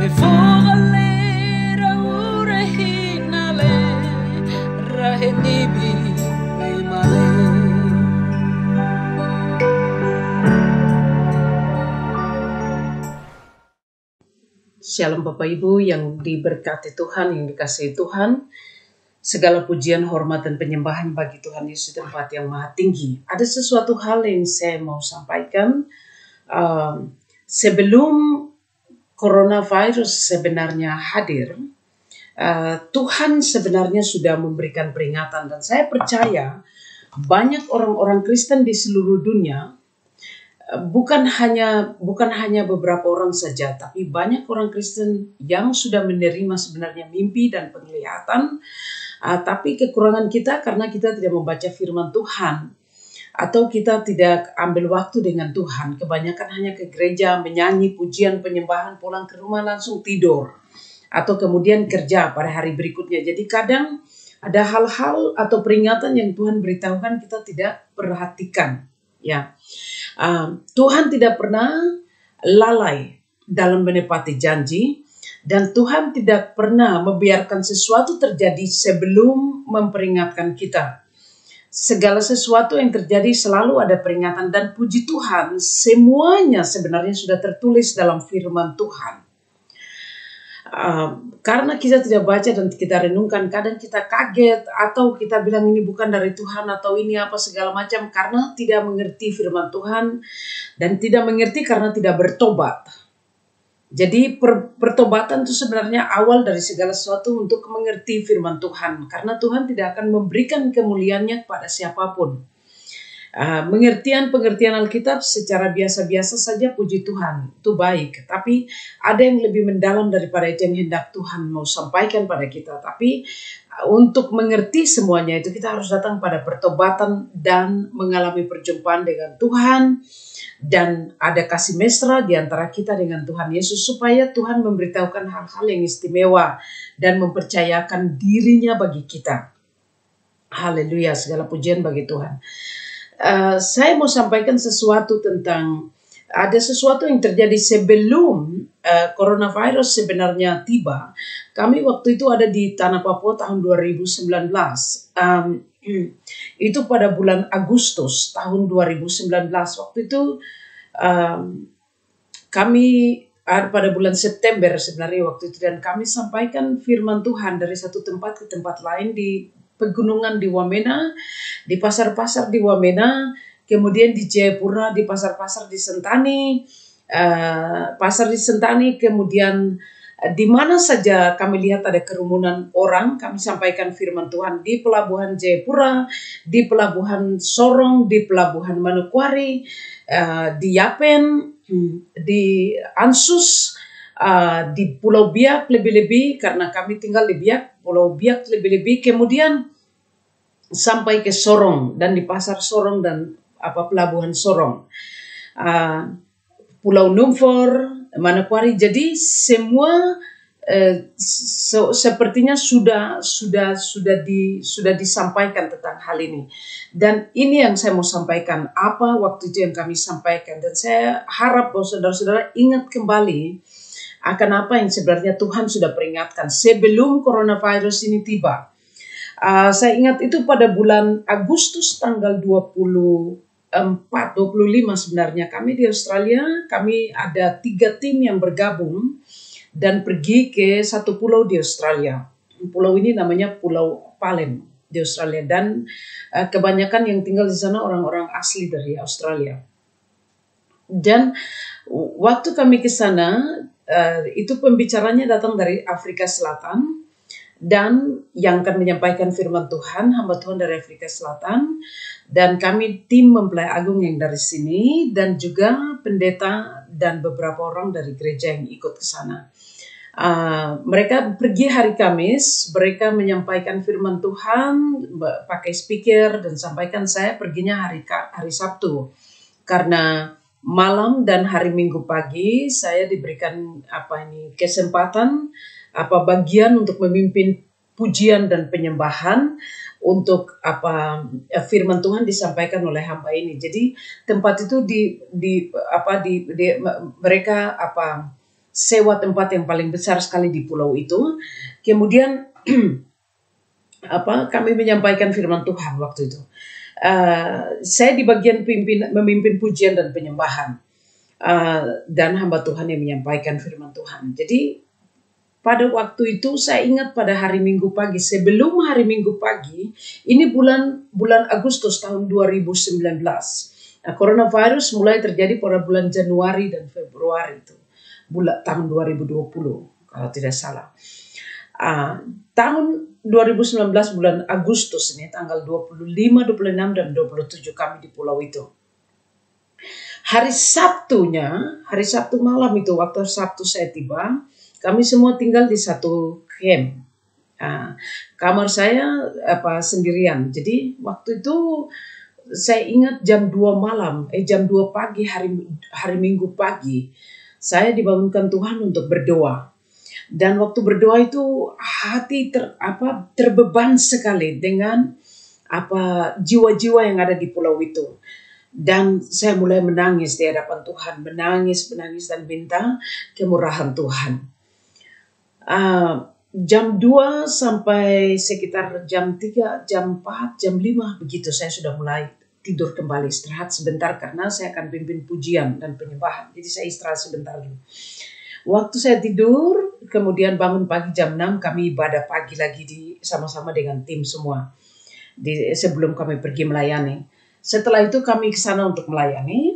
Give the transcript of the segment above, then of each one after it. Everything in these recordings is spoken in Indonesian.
Foralera urehinale rahenibi memale. Shalom Bapak Ibu yang diberkati Tuhan, yang dikasihi Tuhan. Segala pujian, hormat, dan penyembahan bagi Tuhan Yesus di tempat yang maha tinggi. Ada sesuatu hal yang saya mau sampaikan. Sebelum coronavirus sebenarnya hadir, Tuhan sebenarnya sudah memberikan peringatan. Dan saya percaya banyak orang-orang Kristen di seluruh dunia, bukan hanya beberapa orang saja, tapi banyak orang Kristen yang sudah menerima sebenarnya mimpi dan penglihatan. Tapi kekurangan kita karena kita tidak membaca firman Tuhan, atau kita tidak ambil waktu dengan Tuhan. Kebanyakan hanya ke gereja, menyanyi pujian, penyembahan, pulang ke rumah langsung tidur, atau kemudian kerja pada hari berikutnya. Jadi kadang ada hal-hal atau peringatan yang Tuhan beritahukan kita tidak perhatikan. Ya, Tuhan tidak pernah lalai dalam menepati janji. Dan Tuhan tidak pernah membiarkan sesuatu terjadi sebelum memperingatkan kita. Segala sesuatu yang terjadi selalu ada peringatan, dan puji Tuhan semuanya sebenarnya sudah tertulis dalam firman Tuhan. Karena kita tidak baca dan kita renungkan, kadang kita kaget atau kita bilang ini bukan dari Tuhan atau ini apa segala macam, karena tidak mengerti firman Tuhan dan tidak mengerti karena tidak bertobat. Jadi pertobatan itu sebenarnya awal dari segala sesuatu untuk mengerti firman Tuhan. Karena Tuhan tidak akan memberikan kemuliaannya kepada siapapun. Pengertian Alkitab secara biasa-biasa saja, puji Tuhan, itu baik. Tapi ada yang lebih mendalam daripada itu yang hendak Tuhan mau sampaikan pada kita. Tapi untuk mengerti semuanya itu kita harus datang pada pertobatan dan mengalami perjumpaan dengan Tuhan. Dan ada kasih mesra di antara kita dengan Tuhan Yesus, supaya Tuhan memberitahukan hal-hal yang istimewa dan mempercayakan dirinya bagi kita. Haleluya, segala pujian bagi Tuhan. Saya mau sampaikan sesuatu tentang ada sesuatu yang terjadi sebelum coronavirus sebenarnya tiba. Kami waktu itu ada di Tanah Papua tahun 2019. Itu pada bulan Agustus tahun 2019. Waktu itu kami pada bulan September sebenarnya waktu itu, dan kami sampaikan firman Tuhan dari satu tempat ke tempat lain, di pegunungan di Wamena, di pasar-pasar di Wamena, kemudian di Jayapura, di pasar-pasar di Sentani, pasar di Sentani, kemudian di mana saja kami lihat ada kerumunan orang, kami sampaikan firman Tuhan. Di pelabuhan Jayapura, di pelabuhan Sorong, di pelabuhan Manokwari, di Yapen, di Ansus, di Pulau Biak lebih-lebih, karena kami tinggal di Biak, Pulau Biak lebih-lebih, kemudian sampai ke Sorong dan di pasar Sorong dan pelabuhan Sorong, Pulau Numfor, Manokwari. Jadi semua sepertinya sudah disampaikan tentang hal ini. Dan ini yang saya mau sampaikan, apa waktu itu yang kami sampaikan, dan saya harap bahwa saudara-saudara ingat kembali akan apa yang sebenarnya Tuhan sudah peringatkan sebelum coronavirus ini tiba. Saya ingat itu pada bulan Agustus tanggal 25 sebenarnya, kami di Australia, kami ada 3 tim yang bergabung dan pergi ke satu pulau di Australia. Pulau ini namanya Pulau Palem di Australia, dan kebanyakan yang tinggal di sana orang-orang asli dari Australia. Dan waktu kami ke sana, itu pembicaranya datang dari Afrika Selatan, dan yang akan menyampaikan firman Tuhan, hamba Tuhan dari Afrika Selatan, dan kami tim mempelai agung yang dari sini, dan juga pendeta dan beberapa orang dari gereja yang ikut ke sana. Mereka pergi hari Kamis, mereka menyampaikan firman Tuhan pakai speaker dan sampaikan. Saya perginya hari Sabtu, karena malam dan hari Minggu pagi saya diberikan kesempatan bagian untuk memimpin pujian dan penyembahan untuk firman Tuhan disampaikan oleh hamba ini. Jadi tempat itu mereka sewa tempat yang paling besar sekali di pulau itu. Kemudian kami menyampaikan firman Tuhan waktu itu. Saya di bagian memimpin pujian dan penyembahan, dan hamba Tuhan yang menyampaikan firman Tuhan. Jadi pada waktu itu saya ingat pada hari Minggu pagi, sebelum hari Minggu pagi, ini bulan Agustus tahun 2019. Nah, coronavirus mulai terjadi pada bulan Januari dan Februari itu, tahun 2020 kalau tidak salah. Tahun 2019 bulan Agustus ini, tanggal 25, 26, dan 27 kami di pulau itu. Hari Sabtu malam itu, waktu Sabtu saya tiba, kami semua tinggal di satu camp. Kamar saya sendirian. Jadi waktu itu saya ingat jam 2 pagi hari Minggu pagi, saya dibangunkan Tuhan untuk berdoa. Dan waktu berdoa itu hati terbeban sekali dengan jiwa-jiwa yang ada di pulau itu. Dan saya mulai menangis di hadapan Tuhan, menangis dan minta kemurahan Tuhan. Jam 2 sampai sekitar jam 3, jam 4, jam 5 begitu saya sudah mulai tidur kembali, istirahat sebentar karena saya akan pimpin pujian dan penyembahan. Jadi saya istirahat sebentar dulu. Waktu saya tidur, kemudian bangun pagi jam 6 kami ibadah pagi lagi sama-sama dengan tim semua sebelum kami pergi melayani. Setelah itu kami ke sana untuk melayani.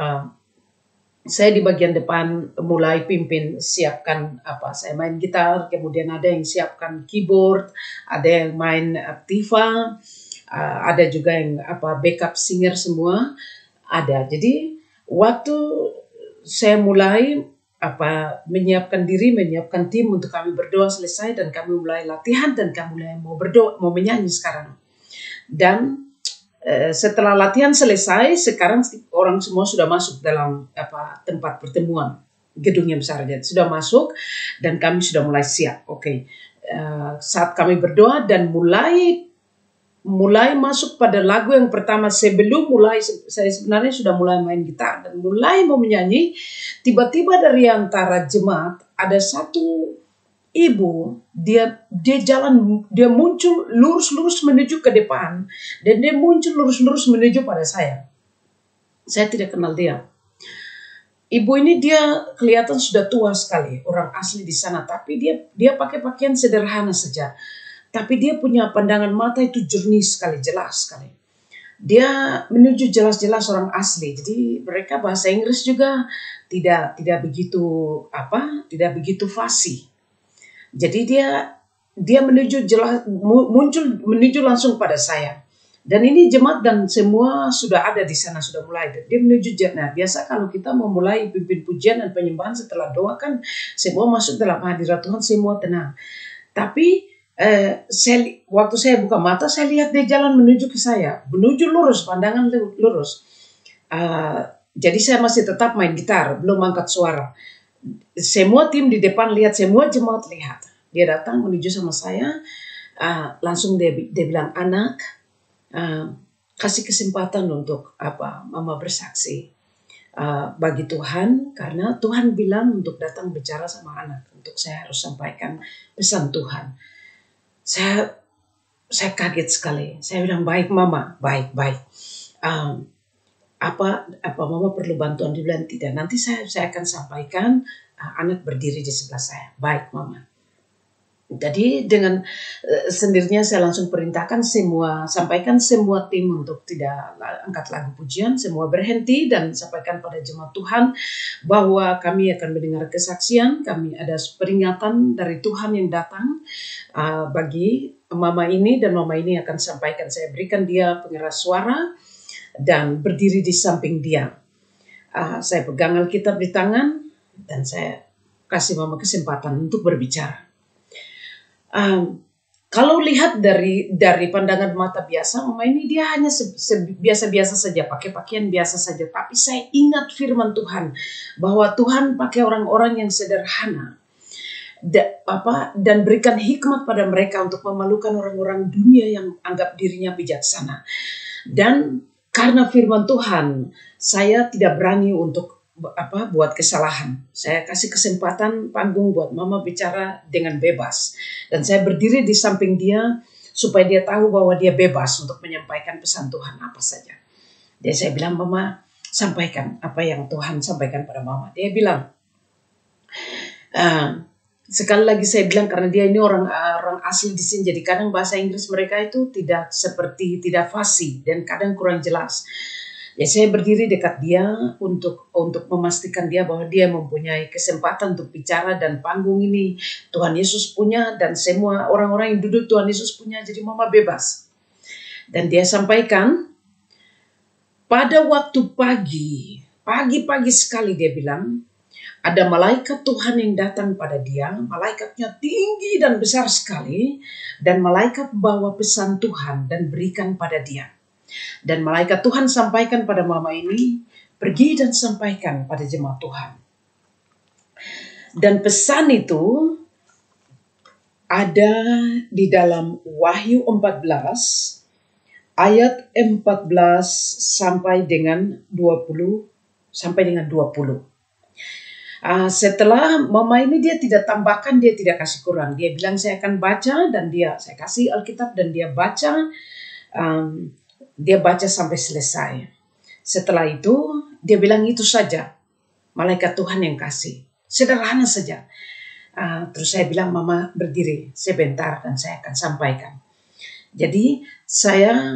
Saya di bagian depan mulai pimpin, siapkan saya main gitar, kemudian ada yang siapkan keyboard, ada yang main tifa, ada juga yang backup singer semua ada. Jadi waktu saya mulai menyiapkan tim untuk kami berdoa selesai, dan kami mulai latihan, dan kami mulai mau menyanyi sekarang. Dan setelah latihan selesai, sekarang orang semua sudah masuk dalam tempat pertemuan, gedung yang besar aja sudah masuk, dan kami sudah mulai siap. Saat kami berdoa dan mulai masuk pada lagu yang pertama, sebelum mulai saya sebenarnya sudah mulai main gitar dan mulai mau menyanyi, tiba-tiba dari antara jemaat ada satu ibu, dia muncul lurus menuju ke depan, dan dia muncul lurus menuju pada saya. Saya tidak kenal dia. Ibu ini dia kelihatan sudah tua sekali, orang asli di sana, tapi dia pakai pakaian sederhana saja. Tapi dia punya pandangan mata itu jernih sekali, jelas sekali. Dia menuju jelas-jelas orang asli. Jadi mereka bahasa Inggris juga tidak begitu fasih. Jadi dia menuju langsung pada saya. Dan ini jemaat dan semua sudah ada di sana, sudah mulai. Dia menuju. Nah, biasa kalau kita mau mulai pimpin pujian dan penyembahan setelah doa kan semua masuk dalam hadirat Tuhan, semua tenang. Tapi waktu saya buka mata, saya lihat dia jalan menuju ke saya, menuju lurus, pandangan lurus. Jadi saya masih tetap main gitar, belum angkat suara. Semua tim di depan lihat, semua jemaat lihat. Dia datang menuju sama saya, langsung dia bilang, "Anak, kasih kesempatan untuk Mama bersaksi bagi Tuhan, karena Tuhan bilang untuk datang bicara sama anak, untuk saya harus sampaikan pesan Tuhan." Saya kaget sekali. Saya bilang, "Baik Mama, baik. Apa Mama perlu bantuan?" Dia bilang, "Tidak, nanti saya akan sampaikan." Anak berdiri di sebelah saya. "Baik Mama." Jadi dengan sendirinya saya langsung perintahkan sampaikan semua tim untuk tidak angkat lagu pujian, semua berhenti dan sampaikan pada jemaat Tuhan bahwa kami akan mendengar kesaksian, kami ada peringatan dari Tuhan yang datang bagi Mama ini, dan Mama ini akan sampaikan. Saya berikan dia pengeras suara dan berdiri di samping dia. Saya pegang Alkitab di tangan dan saya kasih Mama kesempatan untuk berbicara. Kalau lihat dari pandangan mata biasa, Mama ini dia hanya biasa-biasa saja, pakai pakaian biasa saja. Tapi saya ingat firman Tuhan bahwa Tuhan pakai orang-orang yang sederhana dan berikan hikmat pada mereka untuk memalukan orang-orang dunia yang anggap dirinya bijaksana. Dan karena firman Tuhan, saya tidak berani untuk buat kesalahan. Saya kasih kesempatan panggung buat mama bicara dengan bebas. Dan saya berdiri di samping dia supaya dia tahu bahwa dia bebas untuk menyampaikan pesan Tuhan apa saja. Jadi saya bilang, mama sampaikan apa yang Tuhan sampaikan pada mama. Dia bilang, sekali lagi saya bilang karena dia ini orang asli di sini, jadi kadang bahasa Inggris mereka itu tidak fasih dan kadang kurang jelas. Ya saya berdiri dekat dia untuk memastikan dia bahwa dia mempunyai kesempatan untuk bicara dan panggung ini Tuhan Yesus punya dan semua orang-orang yang duduk Tuhan Yesus punya, jadi mama bebas. Dan dia sampaikan pada waktu pagi sekali dia bilang, ada malaikat Tuhan yang datang pada dia, malaikatnya tinggi dan besar sekali, dan malaikat bawa pesan Tuhan dan berikan pada dia. Dan malaikat Tuhan sampaikan pada mama ini, pergi dan sampaikan pada jemaat Tuhan. Dan pesan itu ada di dalam Wahyu 14 ayat 14 sampai dengan 20. Setelah mama ini dia tidak tambahkan, dia tidak kasih kurang. Dia bilang saya akan baca dan saya kasih Alkitab dan dia baca. Dia baca sampai selesai. Setelah itu dia bilang itu saja malaikat Tuhan yang kasih. Sederhana saja. Terus saya bilang mama berdiri sebentar dan saya akan sampaikan. Jadi saya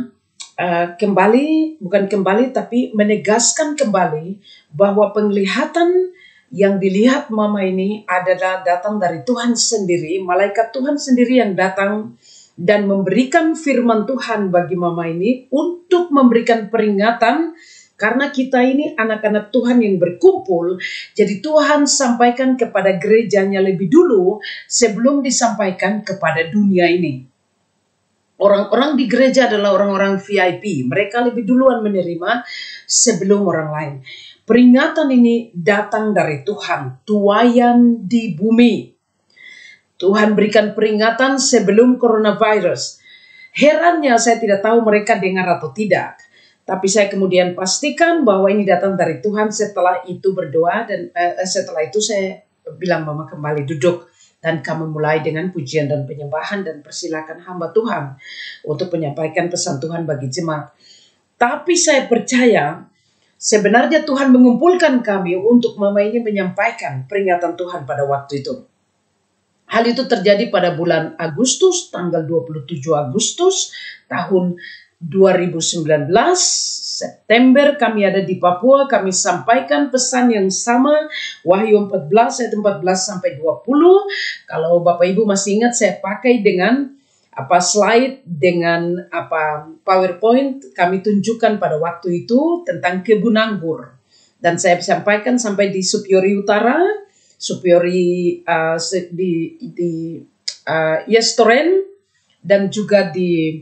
tapi menegaskan kembali bahwa penglihatan yang dilihat mama ini adalah datang dari Tuhan sendiri. Malaikat Tuhan sendiri yang datang dan memberikan firman Tuhan bagi mama ini untuk memberikan peringatan karena kita ini anak-anak Tuhan yang berkumpul. Jadi Tuhan sampaikan kepada gerejanya lebih dulu sebelum disampaikan kepada dunia ini. Orang-orang di gereja adalah orang-orang VIP. Mereka lebih duluan menerima sebelum orang lain. Peringatan ini datang dari Tuhan, tuaian di bumi. Tuhan berikan peringatan sebelum coronavirus. Herannya saya tidak tahu mereka dengar atau tidak. Tapi saya kemudian pastikan bahwa ini datang dari Tuhan. Setelah itu berdoa dan setelah itu saya bilang mama kembali duduk. Dan kami mulai dengan pujian dan penyembahan dan persilakan hamba Tuhan untuk menyampaikan pesan Tuhan bagi jemaat. Tapi saya percaya sebenarnya Tuhan mengumpulkan kami untuk mama ini menyampaikan peringatan Tuhan pada waktu itu. Hal itu terjadi pada bulan Agustus, tanggal 27 Agustus tahun 2019. September kami ada di Papua, kami sampaikan pesan yang sama, Wahyu 14 ayat 14 sampai 20. Kalau Bapak Ibu masih ingat, saya pakai dengan slide dengan PowerPoint kami tunjukkan pada waktu itu tentang kebun anggur. Dan saya sampaikan sampai di Supiori Utara, Supiori di Yestoren dan juga di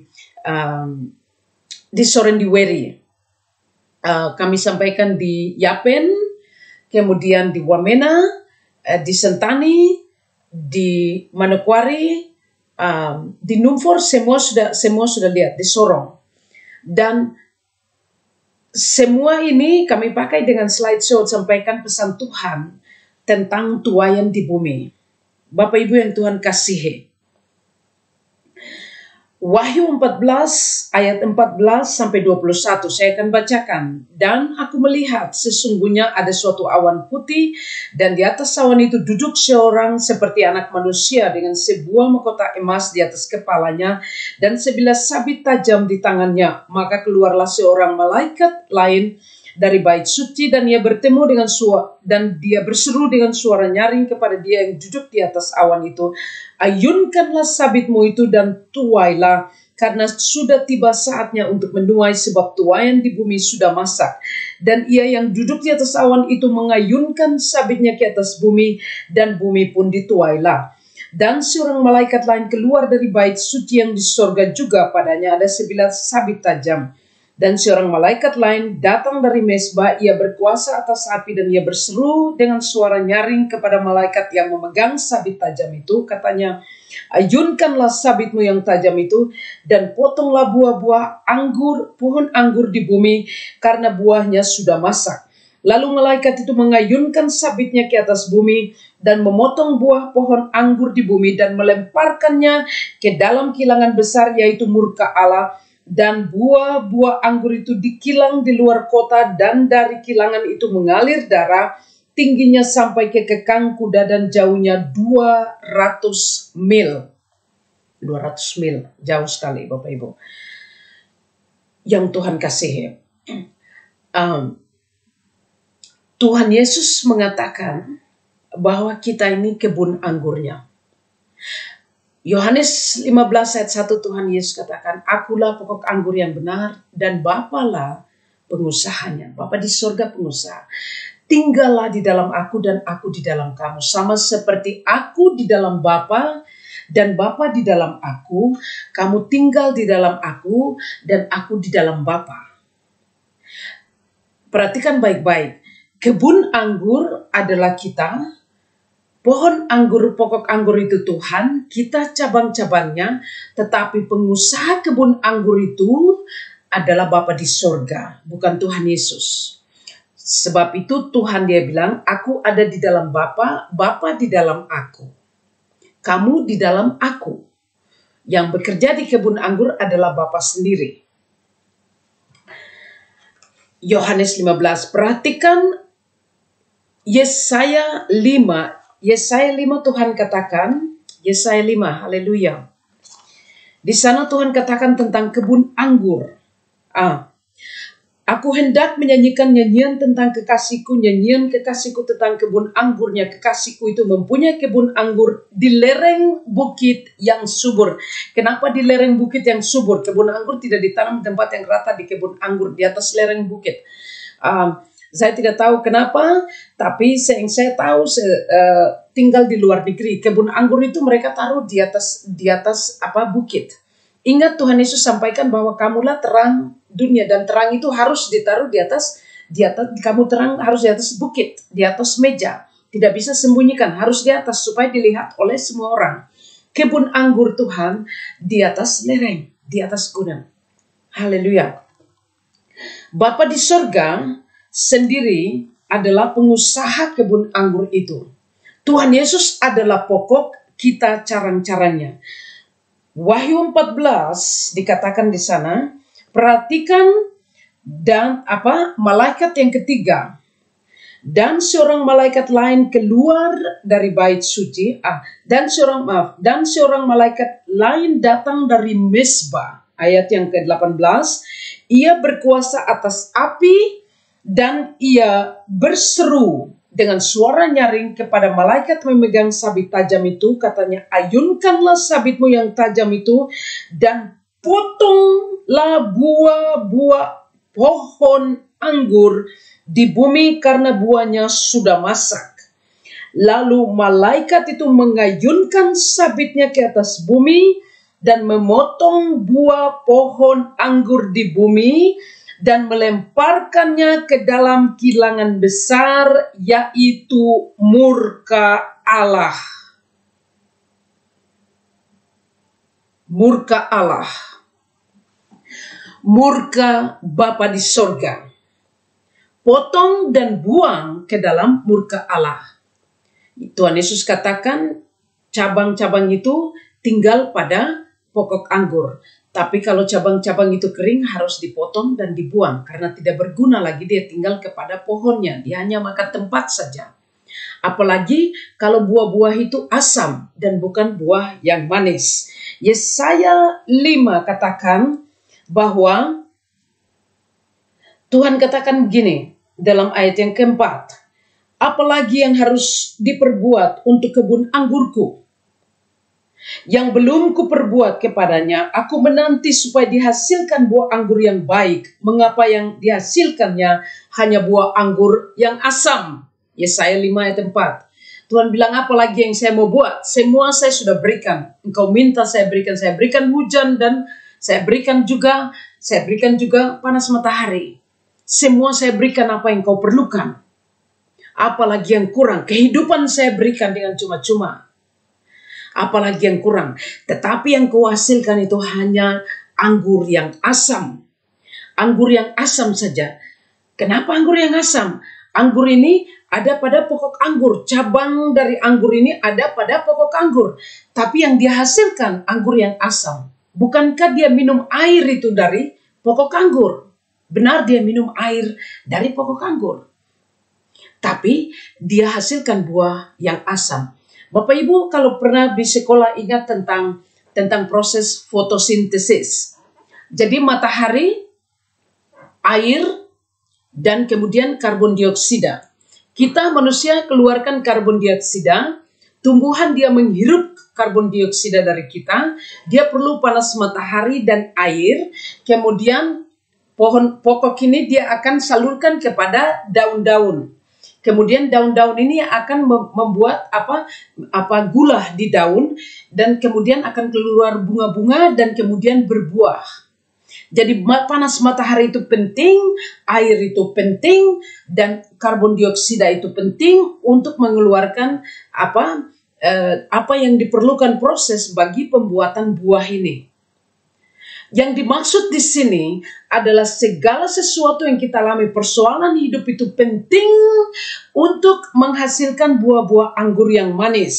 Sorendiweri. Kami sampaikan di Yapen, kemudian di Wamena, di Sentani, di Manokwari, di Numfor, semua sudah lihat, di Sorong. Dan semua ini kami pakai dengan slideshow sampaikan pesan Tuhan tentang tuaian di bumi. Bapak Ibu yang Tuhan kasihi. Wahyu 14 ayat 14 sampai 21 saya akan bacakan. Dan aku melihat sesungguhnya ada suatu awan putih dan di atas awan itu duduk seorang seperti anak manusia dengan sebuah mahkota emas di atas kepalanya dan sebilah sabit tajam di tangannya. Maka keluarlah seorang malaikat lain dari bait suci dan dia berseru dengan suara nyaring kepada dia yang duduk di atas awan itu, ayunkanlah sabitmu itu dan tuailah, karena sudah tiba saatnya untuk menuai, sebab tuaian di bumi sudah masak. Dan ia yang duduk di atas awan itu mengayunkan sabitnya ke atas bumi, dan bumi pun dituailah. Dan seorang malaikat lain keluar dari bait suci yang di sorga, juga padanya ada sebilah sabit tajam. Dan seorang malaikat lain datang dari mezbah, ia berkuasa atas api dan ia berseru dengan suara nyaring kepada malaikat yang memegang sabit tajam itu, katanya, ayunkanlah sabitmu yang tajam itu dan potonglah buah-buah pohon anggur di bumi karena buahnya sudah masak. Lalu malaikat itu mengayunkan sabitnya ke atas bumi dan memotong buah pohon anggur di bumi dan melemparkannya ke dalam kilangan besar, yaitu murka Allah. Dan buah-buah anggur itu dikilang di luar kota, dan dari kilangan itu mengalir darah, tingginya sampai ke kekang kuda dan jauhnya 200 mil. 200 mil, jauh sekali Bapak Ibu. Yang Tuhan kasihi. Tuhan Yesus mengatakan bahwa kita ini kebun anggurnya. Yohanes 15 ayat 1 Tuhan Yesus katakan, "Akulah pokok anggur yang benar dan Bapalah pengusahanya." Bapa di sorga pengusaha. "Tinggallah di dalam aku dan aku di dalam kamu. Sama seperti aku di dalam Bapa dan Bapa di dalam aku, kamu tinggal di dalam aku dan aku di dalam Bapa." Perhatikan baik-baik. Kebun anggur adalah kita, pohon anggur, pokok anggur itu Tuhan, kita cabang-cabangnya, tetapi pengusaha kebun anggur itu adalah Bapa di sorga, bukan Tuhan Yesus. Sebab itu Tuhan dia bilang, "Aku ada di dalam Bapa, Bapa di dalam aku. Kamu di dalam aku." Yang bekerja di kebun anggur adalah Bapa sendiri. Yohanes 15, perhatikan Yesaya 5. Yesaya 5 Tuhan katakan, Yesaya 5, haleluya. Di sana Tuhan katakan tentang kebun anggur. "Aku hendak menyanyikan nyanyian tentang kekasihku, nyanyian kekasihku tentang kebun anggurnya. Kekasihku itu mempunyai kebun anggur di lereng bukit yang subur." Kenapa di lereng bukit yang subur? Kebun anggur tidak ditanam di tempat yang rata, di kebun anggur di atas lereng bukit. Saya tidak tahu kenapa, tapi yang saya tahu tinggal di luar negeri, kebun anggur itu mereka taruh di atas bukit. Ingat Tuhan Yesus sampaikan bahwa kamulah terang dunia, dan terang itu harus ditaruh di atas kamu terang harus di atas bukit, di atas meja. Tidak bisa sembunyikan, harus di atas supaya dilihat oleh semua orang. Kebun anggur Tuhan di atas lereng, di atas gunung. Haleluya. Bapa di sorga sendiri adalah pengusaha kebun anggur itu. Tuhan Yesus adalah pokok, kita carang-carangnya. Wahyu 14 dikatakan di sana, perhatikan, dan malaikat yang ketiga, dan seorang malaikat lain keluar dari bait suci, dan seorang malaikat lain datang dari mezbah. Ayat yang ke-18, ia berkuasa atas api, dan ia berseru dengan suara nyaring kepada malaikat memegang sabit tajam itu, katanya, "Ayunkanlah sabitmu yang tajam itu, dan potonglah buah-buah pohon anggur di bumi karena buahnya sudah masak." Lalu malaikat itu mengayunkan sabitnya ke atas bumi dan memotong buah pohon anggur di bumi dan melemparkannya ke dalam kilangan besar, yaitu murka Allah. Murka Allah. Murka Bapa di sorga. Potong dan buang ke dalam murka Allah. Tuhan Yesus katakan cabang-cabang itu tinggal pada pokok anggur. Tapi kalau cabang-cabang itu kering harus dipotong dan dibuang karena tidak berguna lagi, dia tinggal kepada pohonnya. Dia hanya makan tempat saja. Apalagi kalau buah-buah itu asam dan bukan buah yang manis. Yesaya 5 katakan bahwa Tuhan katakan begini dalam ayat yang keempat, "Apalagi yang harus diperbuat untuk kebun anggurku yang belum kuperbuat kepadanya, aku menanti supaya dihasilkan buah anggur yang baik. Mengapa yang dihasilkannya hanya buah anggur yang asam?" Yesaya 5 ayat 4. Tuhan bilang, apalagi yang saya mau buat? Semua saya sudah berikan. Engkau minta saya berikan hujan, dan saya berikan juga panas matahari. Semua saya berikan apa yang kau perlukan. Apalagi yang kurang? Kehidupan saya berikan dengan cuma-cuma. Apalagi yang kurang? Tetapi yang kau hasilkan itu hanya anggur yang asam. Anggur yang asam saja. Kenapa anggur yang asam? Anggur ini ada pada pokok anggur, cabang dari anggur ini ada pada pokok anggur. Tapi yang dia hasilkan anggur yang asam. Bukankah dia minum air itu dari pokok anggur? Benar, dia minum air dari pokok anggur. Tapi dia hasilkan buah yang asam. Bapak Ibu kalau pernah di sekolah ingat tentang proses fotosintesis. Jadi matahari, air, dan kemudian karbon dioksida. Kita manusia keluarkan karbon dioksida, tumbuhan dia menghirup karbon dioksida dari kita, dia perlu panas matahari dan air, kemudian pokok ini dia akan salurkan kepada daun-daun. Kemudian daun-daun ini akan membuat gula di daun, dan kemudian akan keluar bunga-bunga dan kemudian berbuah. Jadi panas matahari itu penting, air itu penting, dan karbon dioksida itu penting untuk mengeluarkan apa yang diperlukan proses bagi pembuatan buah ini. Yang dimaksud di sini adalah segala sesuatu yang kita alami, persoalan hidup itu penting untuk menghasilkan buah-buah anggur yang manis.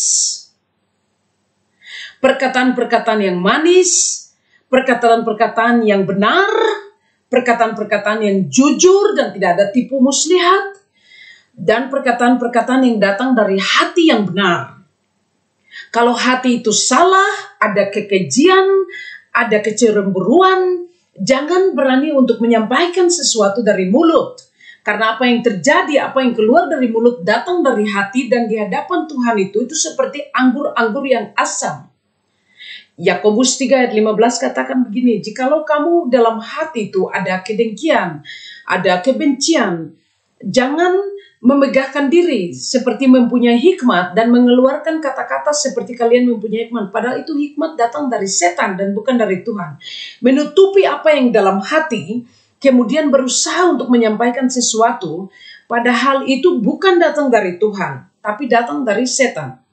Perkataan-perkataan yang manis, perkataan-perkataan yang benar, perkataan-perkataan yang jujur dan tidak ada tipu muslihat, dan perkataan-perkataan yang datang dari hati yang benar. Kalau hati itu salah, ada kekejian, ada kecemburuan, jangan berani untuk menyampaikan sesuatu dari mulut. Karena apa yang terjadi, apa yang keluar dari mulut datang dari hati, dan di hadapan Tuhan itu seperti anggur-anggur yang asam. Yakobus 3 ayat 15 katakan begini, jikalau kamu dalam hati itu ada kedengkian, ada kebencian, jangan memegahkan diri seperti mempunyai hikmat dan mengeluarkan kata-kata seperti kalian mempunyai hikmat. Padahal itu hikmat datang dari setan dan bukan dari Tuhan. Menutupi apa yang dalam hati, kemudian berusaha untuk menyampaikan sesuatu, padahal itu bukan datang dari Tuhan, tapi datang dari setan.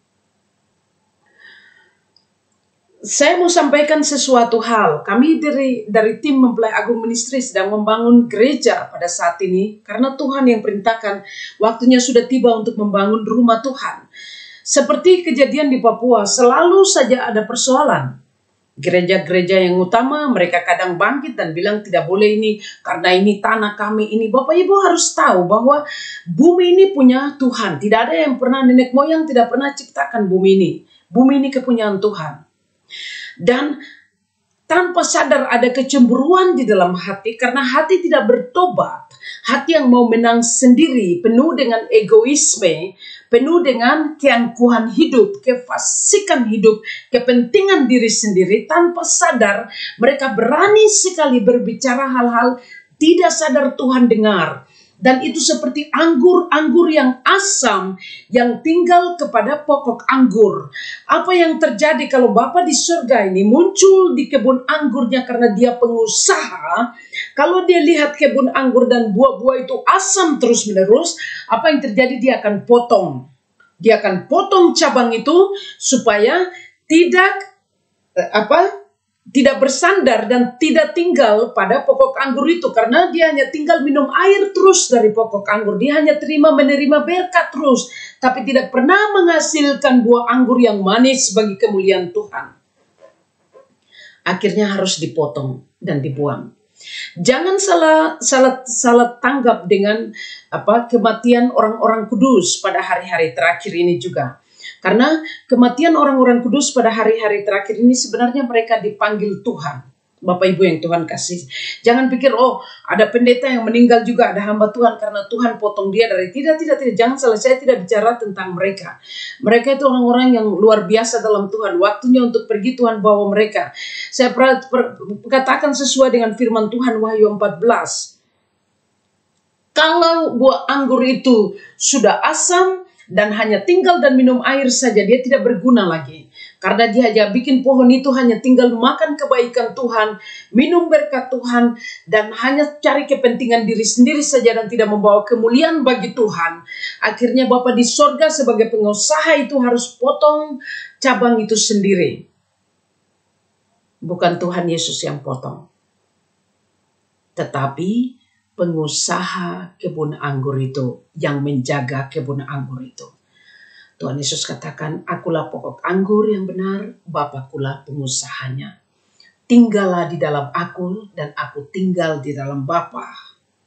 Saya mau sampaikan sesuatu hal. Kami dari tim Mempelai Agung Ministry sedang membangun gereja pada saat ini. Karena Tuhan yang perintahkan, waktunya sudah tiba untuk membangun rumah Tuhan. Seperti kejadian di Papua, selalu saja ada persoalan. Gereja-gereja yang utama, mereka kadang bangkit dan bilang tidak boleh ini, karena ini tanah kami ini. Bapak Ibu harus tahu bahwa bumi ini punya Tuhan. Tidak ada yang pernah, nenek moyang tidak pernah ciptakan bumi ini. Bumi ini kepunyaan Tuhan. Dan tanpa sadar ada kecemburuan di dalam hati karena hati tidak bertobat. Hati yang mau menang sendiri, penuh dengan egoisme, penuh dengan keangkuhan hidup, kefasikan hidup, kepentingan diri sendiri. Tanpa sadar mereka berani sekali berbicara hal-hal tidak sadar Tuhan dengar. Dan itu seperti anggur-anggur yang asam yang tinggal kepada pokok anggur. Apa yang terjadi kalau Bapa di surga ini muncul di kebun anggurnya karena dia pengusaha. Kalau dia lihat kebun anggur dan buah-buah itu asam terus-menerus, apa yang terjadi? Dia akan potong. Dia akan potong cabang itu supaya tidak bersandar dan tidak tinggal pada pokok anggur itu, karena dia hanya tinggal minum air terus dari pokok anggur. Dia hanya menerima berkat terus, tapi tidak pernah menghasilkan buah anggur yang manis bagi kemuliaan Tuhan. Akhirnya harus dipotong dan dibuang. Jangan salah tanggap dengan kematian orang-orang kudus pada hari-hari terakhir ini juga. Karena kematian orang-orang kudus pada hari-hari terakhir ini sebenarnya mereka dipanggil Tuhan. Bapak Ibu yang Tuhan kasih. Jangan pikir, oh ada pendeta yang meninggal juga, ada hamba Tuhan karena Tuhan potong dia dari. Tidak. Jangan salah, saya tidak bicara tentang mereka. Mereka itu orang-orang yang luar biasa dalam Tuhan. Waktunya untuk pergi Tuhan bawa mereka. Saya katakan sesuai dengan firman Tuhan Wahyu 14. Kalau buah anggur itu sudah asam, dan hanya tinggal dan minum air saja, dia tidak berguna lagi. Karena dia hanya bikin pohon itu hanya tinggal makan kebaikan Tuhan, minum berkat Tuhan, dan hanya cari kepentingan diri sendiri saja dan tidak membawa kemuliaan bagi Tuhan. Akhirnya Bapa di sorga sebagai pengusaha itu harus potong cabang itu sendiri. Bukan Tuhan Yesus yang potong. Tetapi pengusaha kebun anggur itu, yang menjaga kebun anggur itu. Tuhan Yesus katakan, akulah pokok anggur yang benar, Bapakulah pengusahanya. Tinggallah di dalam aku dan aku tinggal di dalam Bapa.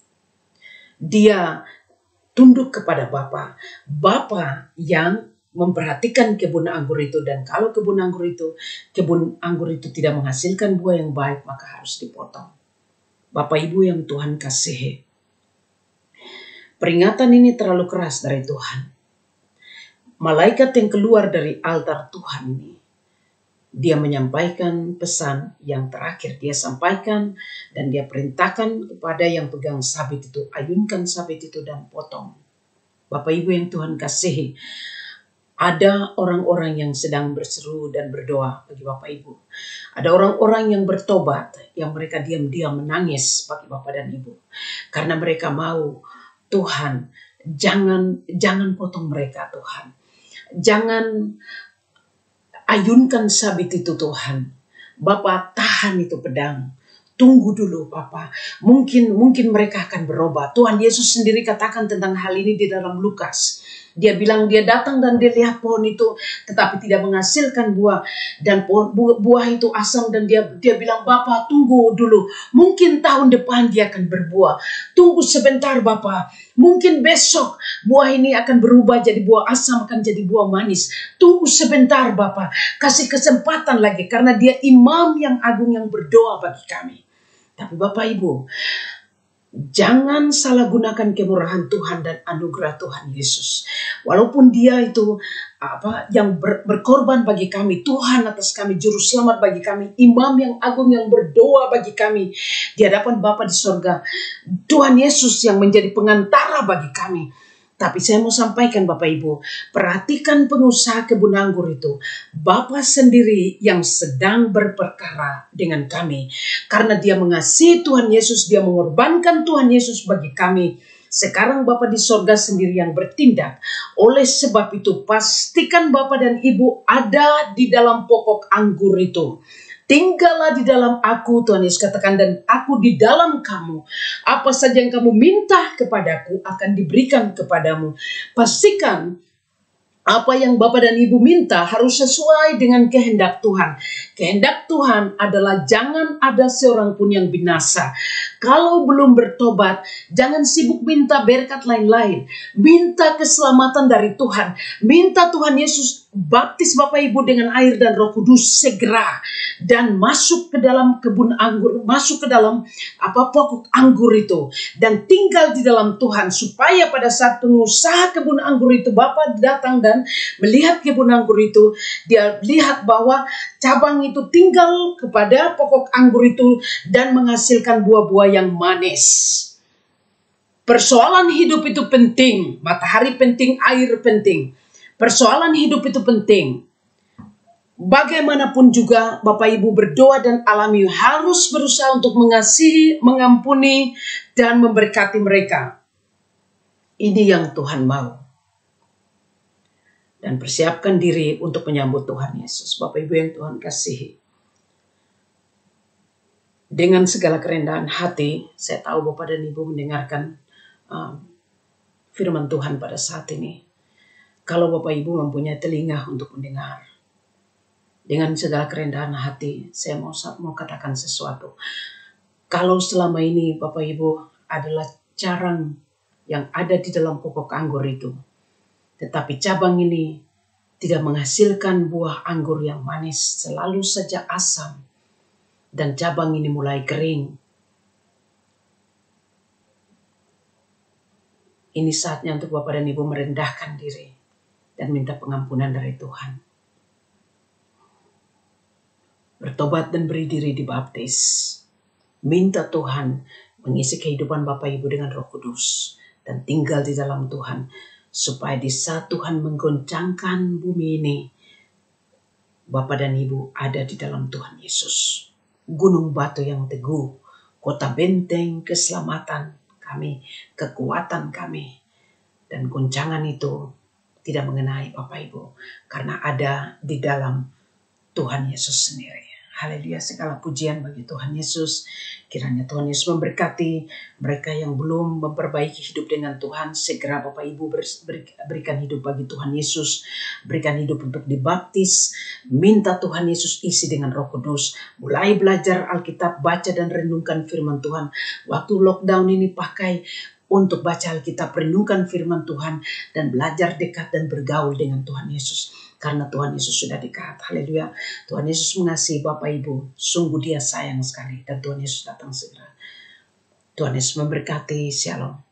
Dia tunduk kepada Bapa. Bapa yang memperhatikan kebun anggur itu, dan kalau kebun anggur itu tidak menghasilkan buah yang baik, maka harus dipotong. Bapak Ibu yang Tuhan kasihi, peringatan ini terlalu keras dari Tuhan. Malaikat yang keluar dari altar Tuhan ini, dia menyampaikan pesan yang terakhir. Dia sampaikan dan dia perintahkan kepada yang pegang sabit itu, ayunkan sabit itu dan potong. Bapak Ibu yang Tuhan kasihi, ada orang-orang yang sedang berseru dan berdoa bagi Bapak Ibu. Ada orang-orang yang bertobat, yang mereka diam-diam menangis bagi Bapak dan Ibu. Karena mereka mau, Tuhan, jangan potong mereka, Tuhan. Jangan ayunkan sabit itu, Tuhan. Bapak, tahan itu pedang. Tunggu dulu, Bapak. Mungkin mereka akan berubah. Tuhan Yesus sendiri katakan tentang hal ini di dalam Lukas. Dia bilang dia datang dan dia lihat pohon itu tetapi tidak menghasilkan buah. Dan buah itu asam, dan dia bilang, Bapak tunggu dulu. Mungkin tahun depan dia akan berbuah. Tunggu sebentar, Bapak. Mungkin besok buah ini akan berubah jadi buah asam, akan jadi buah manis. Tunggu sebentar, Bapak. Kasih kesempatan lagi, karena dia imam yang agung yang berdoa bagi kami. Tapi Bapak Ibu, jangan salah gunakan kemurahan Tuhan dan anugerah Tuhan Yesus. Walaupun dia itu yang berkorban bagi kami, Tuhan atas kami, juru selamat bagi kami, imam yang agung yang berdoa bagi kami di hadapan Bapa di sorga, Tuhan Yesus yang menjadi pengantara bagi kami. Tapi saya mau sampaikan Bapak Ibu, perhatikan pengusaha kebun anggur itu. Bapa sendiri yang sedang berperkara dengan kami. Karena dia mengasihi Tuhan Yesus, dia mengorbankan Tuhan Yesus bagi kami. Sekarang Bapa di sorga sendiri yang bertindak. Oleh sebab itu, pastikan Bapa dan Ibu ada di dalam pokok anggur itu. Tinggallah di dalam aku, Tuhan Yesus katakan, dan aku di dalam kamu. Apa saja yang kamu minta kepadaku akan diberikan kepadamu. Pastikan apa yang Bapak dan Ibu minta harus sesuai dengan kehendak Tuhan. Kehendak Tuhan adalah jangan ada seorang pun yang binasa. Kalau belum bertobat, jangan sibuk minta berkat lain-lain. Minta keselamatan dari Tuhan. Minta Tuhan Yesus baptis Bapak Ibu dengan air dan Roh Kudus segera. Dan masuk ke dalam kebun anggur, masuk ke dalam pokok anggur itu. Dan tinggal di dalam Tuhan. Supaya pada saat pengusaha kebun anggur itu, Bapak datang dan melihat kebun anggur itu, dia lihat bahwa cabang itu tinggal kepada pokok anggur itu dan menghasilkan buah-buah yang manis. Persoalan hidup itu penting, matahari penting, air penting. Persoalan hidup itu penting. Bagaimanapun juga Bapak Ibu berdoa dan alami harus berusaha untuk mengasihi, mengampuni, dan memberkati mereka. Ini yang Tuhan mau. Dan persiapkan diri untuk menyambut Tuhan Yesus. Bapak Ibu yang Tuhan kasihi. Dengan segala kerendahan hati, saya tahu Bapak dan Ibu mendengarkan firman Tuhan pada saat ini. Kalau Bapak Ibu mempunyai telinga untuk mendengar, dengan segala kerendahan hati, saya mau katakan sesuatu. Kalau selama ini Bapak Ibu adalah carang yang ada di dalam pokok anggur itu, tetapi cabang ini tidak menghasilkan buah anggur yang manis, selalu saja asam, dan cabang ini mulai kering. Ini saatnya untuk Bapak dan Ibu merendahkan diri dan minta pengampunan dari Tuhan. Bertobat dan beri diri dibaptis. Minta Tuhan mengisi kehidupan Bapak Ibu dengan Roh Kudus dan tinggal di dalam Tuhan. Supaya di saat Tuhan menggoncangkan bumi ini, Bapak dan Ibu ada di dalam Tuhan Yesus. Gunung batu yang teguh, kota benteng keselamatan kami, kekuatan kami. Dan goncangan itu tidak mengenai Bapak Ibu, karena ada di dalam Tuhan Yesus sendiri. Haleluya, segala pujian bagi Tuhan Yesus. Kiranya Tuhan Yesus memberkati mereka yang belum memperbaiki hidup dengan Tuhan. Segera Bapak Ibu berikan hidup bagi Tuhan Yesus. Berikan hidup untuk dibaptis. Minta Tuhan Yesus isi dengan Roh Kudus. Mulai belajar Alkitab, baca dan renungkan firman Tuhan. Waktu lockdown ini pakai untuk baca Alkitab, renungkan firman Tuhan, dan belajar dekat dan bergaul dengan Tuhan Yesus. Karena Tuhan Yesus sudah dekat. Haleluya. Tuhan Yesus mengasihi Bapak Ibu. Sungguh Dia sayang sekali. Dan Tuhan Yesus datang segera. Tuhan Yesus memberkati. Shalom.